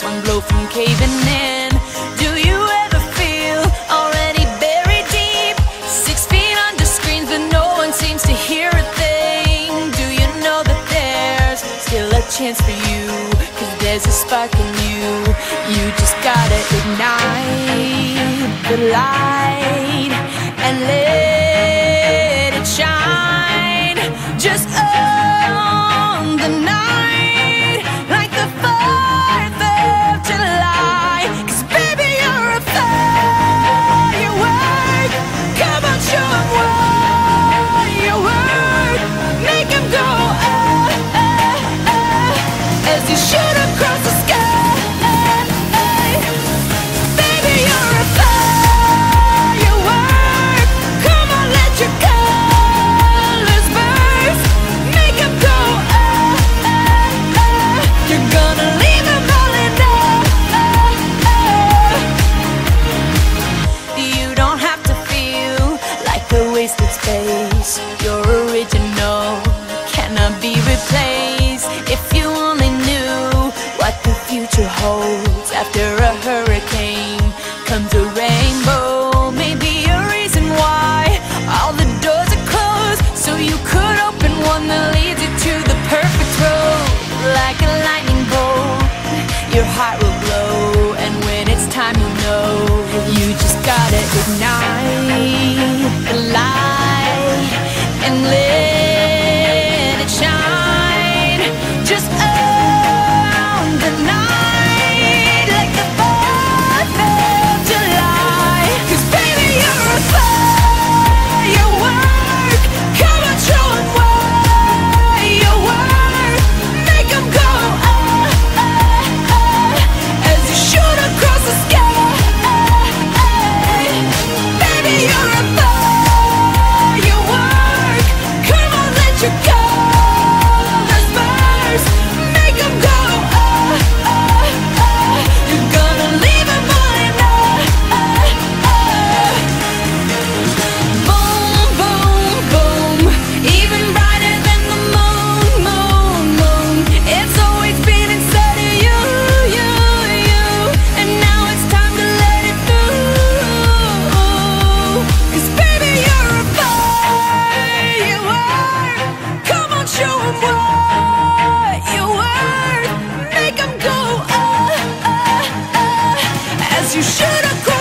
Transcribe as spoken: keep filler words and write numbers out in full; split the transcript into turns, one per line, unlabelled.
one blow from caving in. Do you ever feel already buried deep, six feet under screens but no one seems to hear a thing? Do you know that there's still a chance for you, cause there's a spark in you. You just gotta ignite the light and let it shine. Just own the night like the fourth of July. Cause baby, you're a firework. Come on, show 'em what you're worth. Make 'em go ah, ah, ah, as you shoot across the sky. Baby, you're a firework. Come on, let your colors burst. Make 'em go ah, ah, ah. You're gonna leave 'em all in ah, ah. You don't have to feel like a wasted space. You're original, cannot be replaced. If you only knew what the future holds. After a hurricane comes a rainbow. Maybe a reason why all the doors are closed, so you could open one that leads you to the perfect road. Like a lightning bolt, your heart will glow, and when it's time you'll know. You just gotta ignite the light and let it shine. Just own the night like the fourth of July. Cause baby, you're a firework. Come on, show 'em what you're worth. Make 'em go ah, ah, ah, as you shoot across the sky. Baby, you're a firework. Come on, let your colors burst. Make 'em go ah, ah, ah. You're gonna leave 'em all in ah, ah, ah. Boom, boom, boom, even brighter than the moon, moon, moon. It's always been inside of you, you, you, and now it's time to let it through. Cause baby, you're a firework. Come on, show 'em what you're worth. Make 'em go ah, ah, ah, as you shoot across